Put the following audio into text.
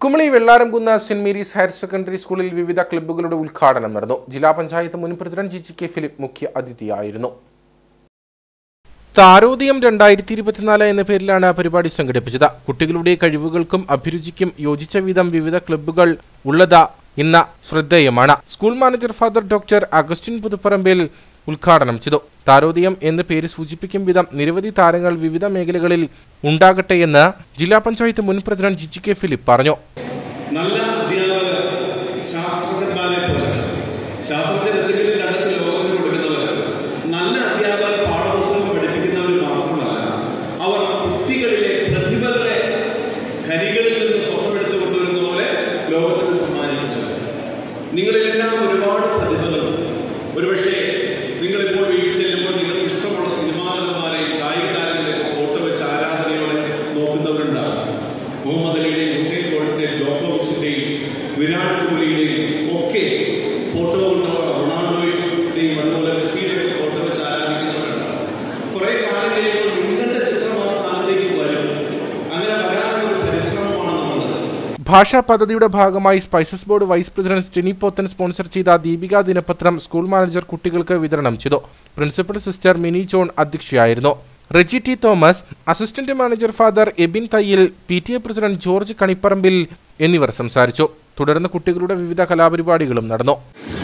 Kumily Vellaramkunnu Saint Mary's higher secondary സ്കൂളിൽ വിവിധ ക്ലബ്ബുകളുടെ ഉദ്ഘാടനം നടന്നു. ജില്ലാ പഞ്ചായത്ത് മുൻ പ്രസിഡന്റ് GK ഫിലിപ്പ് മുഖ്യ അതിഥിയായിരുന്നു. താരോദയം 2024 എന്ന പേരിലാണ് പരിപാടി സംഘടിപ്പിച്ചത്. കുട്ടികളുടെ കഴിവുകൾക്കും അഭിരുചിക്കും യോജിച്ച വിധം വിവിധ ക്ലബ്ബുകൾ ഉള്ളത് ഇന്ന് ശ്രദ്ധേയമാണ്. School manager father doctor Augustine Puthuparambil ഉദ്ഘാടനം ചെയ്തു. താരോദയം എന്ന പേര് സൂചിപ്പിക്കും വിധം നിരവധി താരങ്ങൾ വിവിധ മേഖലകളിൽ ഉണ്ടാകട്ടെയെന്ന് ജില്ലാ പഞ്ചായത്ത് മുൻ പ്രസിഡന്റ് GK ഫിലിപ്പ് പറഞ്ഞു. നല്ല അധ്യാപകർ ശാസ്ത്രജ്ഞന്മാരെ പോലെ ശാസ്ത്രജ്ഞ കണ്ടെത്തി ലോകത്തിന് കൊടുക്കുന്നവർ നല്ല അധ്യാപകർ പാഠപുസ്തകം പഠിപ്പിക്കുന്നവർ മാത്രമല്ല, അവർ കുട്ടികളിലെ പ്രതിഭകളെ ഖനികളിൽ നിന്ന് സ്വർണ്ണമെടുത്ത് കൊണ്ടുവരുന്ന പോലെ ലോകത്തിന് സമ്മാനിക്കുന്നത്. നിങ്ങളിലെല്ലാം ഒരുപാട് പ്രതിഭകളുണ്ട്. ഒരുപക്ഷെ നിങ്ങളിപ്പോൾ വീട്ടിൽ ചെല്ലുമ്പോൾ നിങ്ങൾക്ക് ഇഷ്ടമുള്ള സിനിമാ നടന്മാരെയും കായിക താരങ്ങളെയും ഫോട്ടോ വെച്ച് ആരാധനയോടെ നോക്കുന്നവരുണ്ടാകും. മുഹമ്മദ് അലിയുടെയും ഹുസൈൻ ബോൾട്ടിന്റെയും ജോക്കോവിച്ചിന്റെയും വിരാട് കോഹ്ലിയുടെയും ഒക്കെ ഫോട്ടോ കൊണ്ടവർ, റൊണാൾഡോയുടെയും അതുപോലെ മെസ്സിയുടെയും ഫോട്ടോ വെച്ച് ആരാധിക്കുന്നവരുണ്ടാകും. കുറെ കാലം കഴിയുമ്പോൾ നിങ്ങളുടെ ചിത്രം ആ സ്ഥാനത്തേക്ക് വരും. അങ്ങനെ വരാനുള്ള ഒരു പരിശ്രമമാണ് നമ്മൾ. ഭാഷാ പദ്ധതിയുടെ ഭാഗമായി spices board vice president Steny Pothan sponsor ചെയ്ത ദീപിക ദിനപത്രം സ്കൂൾ മാനേജർ കുട്ടികൾക്ക് വിതരണം ചെയ്തു. പ്രിൻസിപ്പൽ സിസ്റ്റർ മിനി ജോൺ അധ്യക്ഷയായിരുന്നു. Reji T. Thomas, assistant manager father Ebin Thayyil, PTA president George Kanipparambil എന്നിവർ സംസാരിച്ചു. തുടർന്ന് കുട്ടികളുടെ വിവിധ കലാപരിപാടികളും നടന്നു.